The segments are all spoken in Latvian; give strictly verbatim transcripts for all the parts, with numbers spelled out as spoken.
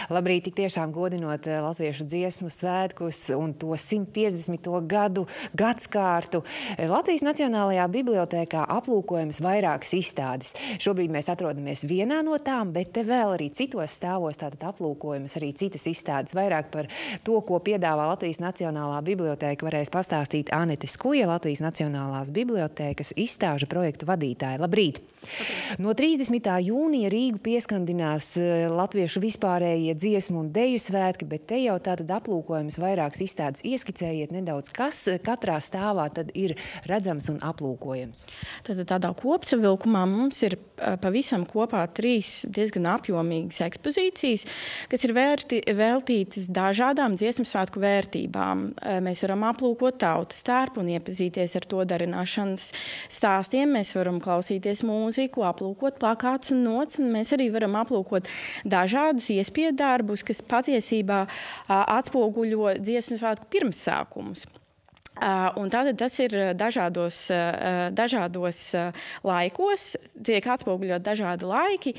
Labrīt, tik tiešām godinot latviešu dziesmu svētkus un to simt piecdesmito gadu gadskārtu. Latvijas Nacionālajā bibliotēkā aplūkojamas vairākas izstādes. Šobrīd mēs atrodamies vienā no tām, bet te vēl arī citos stāvos tātad aplūkojamas arī citas izstādes. Vairāk par to, ko piedāvā Latvijas Nacionālā bibliotēka, varēs pastāstīt Anete Skuja, Latvijas Nacionālās bibliotēkas izstāžu projektu vadītāja. Labrīt! No trīsdesmitā jūnija Rīgu pieskandinās latviešu vispārējie dziesmu un deju svētki, bet te jau tātad aplūkojums vairākas izstādes. Ieskicējiet nedaudz, kas katrā stāvā tad ir redzams un aplūkojams. Tad tādā kopsavilkumā mums ir pavisam kopā trīs diezgan apjomīgas ekspozīcijas, kas ir vērti, veltītas dažādām dziesmu svētku vērtībām. Mēs varam aplūkot tautas tērpu un iepazīties ar to darināšanas stāstiem. Mēs varam klausīties mūziku, aplūkot plakāts un nots, un mēs arī varam aplūkot dažādus iespiedu darbus, kas patiesībā atspoguļo dziesmu svētku pirmsākumus. Un tātad tas ir dažādos, dažādos laikos, tiek atspoguļot dažādi laiki,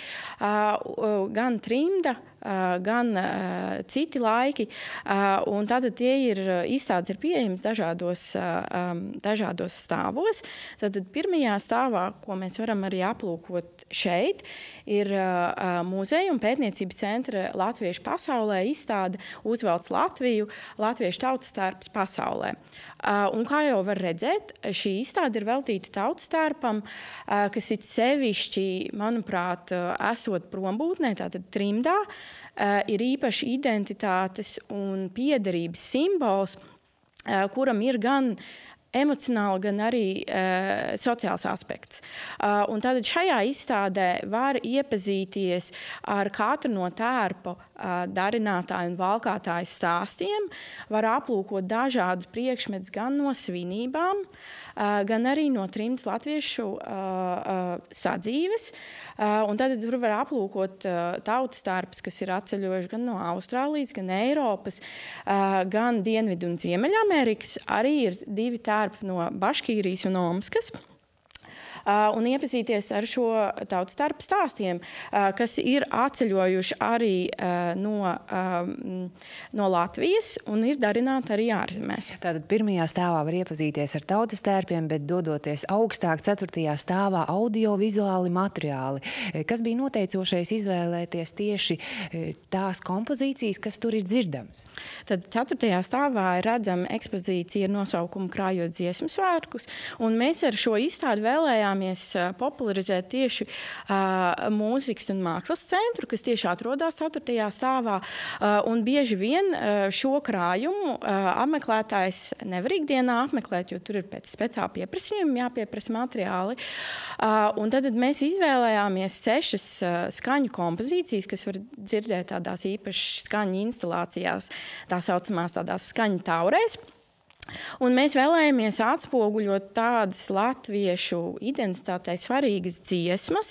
gan trimda, gan citi laiki, un tātad tie ir izstādes ir pieejams dažādos, dažādos stāvos. Tātad pirmajā stāvā, ko mēs varam arī aplūkot šeit, ir Muzeja un pētniecības centra Latviešu pasaulē izstāde Uzvelc Latviju, Latviešu tautas tērps pasaulē. Un kā jau var redzēt, šī izstāde ir veltīta tautas tērpam, kas it sevišķi, manuprāt, esot prombūtnē, tātad trimdā, ir īpaši identitātes un piederības simbols, kuram ir gan emocionāli, gan arī uh, sociāls aspekts. Uh, un tātad šajā izstādē var iepazīties ar katru no tērpa uh, darinātāju un valkātāju stāstiem, var aplūkot dažādus priekšmetus gan no svinībām, uh, gan arī no trimdas latviešu uh, uh, sadzīves. Uh, un tad tur var aplūkot uh, tautas tērpus, kas ir atceļojuši gan no Austrālijas, gan Eiropas, uh, gan Dienvidu un Ziemeļamerikas. Arī ir divi tērpi no Baškīrijas un Omskas. Uh, un iepazīties ar šo tautas tērpu stāstiem, uh, kas ir atceļojuši arī uh, no, um, no Latvijas un ir darināti arī ārzemēs. Tātad pirmajā stāvā var iepazīties ar tautas tērpiem, bet dodoties augstāk ceturtajā stāvā audiovizuāli materiāli. Kas bija noteicošais izvēlēties tieši tās kompozīcijas, kas tur ir dzirdams? Tad ceturtajā stāvā ir redzama ekspozīcija ar nosaukumu Krājot dziesmu svētkus, un mēs ar šo izstādi vēlējām Mēs popularizēt tieši uh, mūzikas un mākslas centru, kas tieši atrodas ceturtajā stāvā. Uh, un bieži vien uh, šo krājumu uh, apmeklētājs nevar ikdienā apmeklēt, jo tur ir pēc speciāla pieprasījuma jāpieprasa materiāli. Uh, un tad mēs izvēlējāmies sešas uh, skaņu kompozīcijas, kas var dzirdēt tādās īpašas skaņu instalācijās, tā saucamās tādās skaņu taurēs. Un mēs vēlējāmies atspoguļot tādas latviešu identitātei svarīgas dziesmas,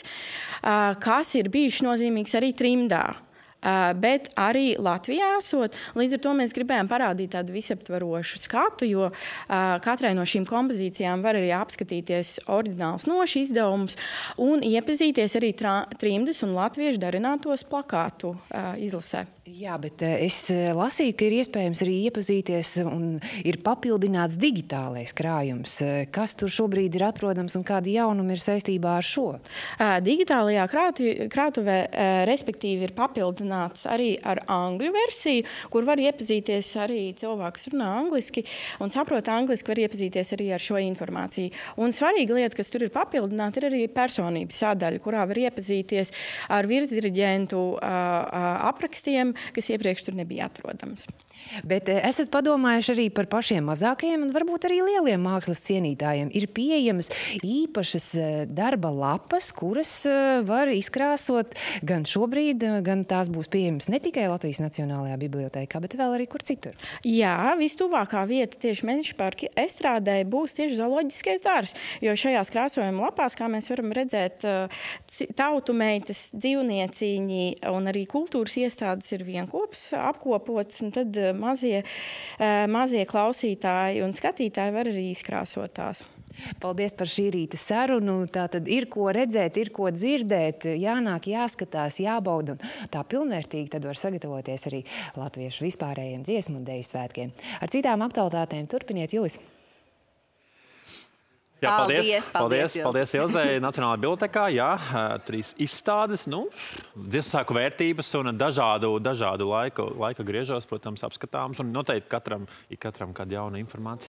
kas ir bijušas nozīmīgas arī trimdā. Uh, bet arī Latvijā esot. Līdz ar to mēs gribējām parādīt tādu visaptvarošu skatu, jo uh, katrai no šīm kompozīcijām var arī apskatīties oriģināls nošu izdevums un iepazīties arī trimdas un latviešu darinātos plakātu uh, izlasē. Jā, bet es lasīju, ka ir iespējams arī iepazīties un ir papildināts digitālais krājums. Kas tur šobrīd ir atrodams un kādi jaunumi ir saistībā ar šo? Uh, digitālajā krātu, krātuvē, uh, respektīvi, ir papildināts arī ar angļu versiju, kur var iepazīties arī cilvēki, kas runā angliski un saprot angliski, var iepazīties arī ar šo informāciju. Un svarīga lieta, kas tur ir papildināta, ir arī personības sadaļa, kurā var iepazīties ar virsdiriģentu uh, uh, aprakstiem, kas iepriekš tur nebija atrodams. Bet esat padomājuši arī par pašiem mazākajiem un varbūt arī lieliem mākslas cienītājiem. Ir pieejamas īpašas darba lapas, kuras var izkrāsot gan šobrīd, gan tās būs pieejamas ne tikai Latvijas Nacionālajā bibliotēkā, bet vēl arī kur citur. Jā, vistuvākā vieta tieši Meža parka estrādē būs tieši zooloģiskais dārzs, jo šajās krāsojuma lapās, kā mēs varam redzēt, tautu meitas, dzīvnieciņi un arī kultūras iestādes ir vienkops apkopots, un tad mazie, mazie klausītāji un skatītāji var arī izkrāsot tās. Paldies par šī rīta sarunu. Tā tad ir ko redzēt, ir ko dzirdēt, jānāk, jāskatās, jābauda. Un tā pilnvērtīgi tad var sagatavoties arī latviešu vispārējiem dziesmu un deju svētkiem. Ar citām aktualitātēm turpiniet jūs. Jā, paldies, paldies, paldies, paldies Ilzei. Nacionālajā bibliotekā, jā, trīs izstādes, nu, dziesmu svētku vērtības un dažādu, dažādu laiku, laika griežos, protams, apskatāms un noteikti katram, ir katram kāda jauna informācija.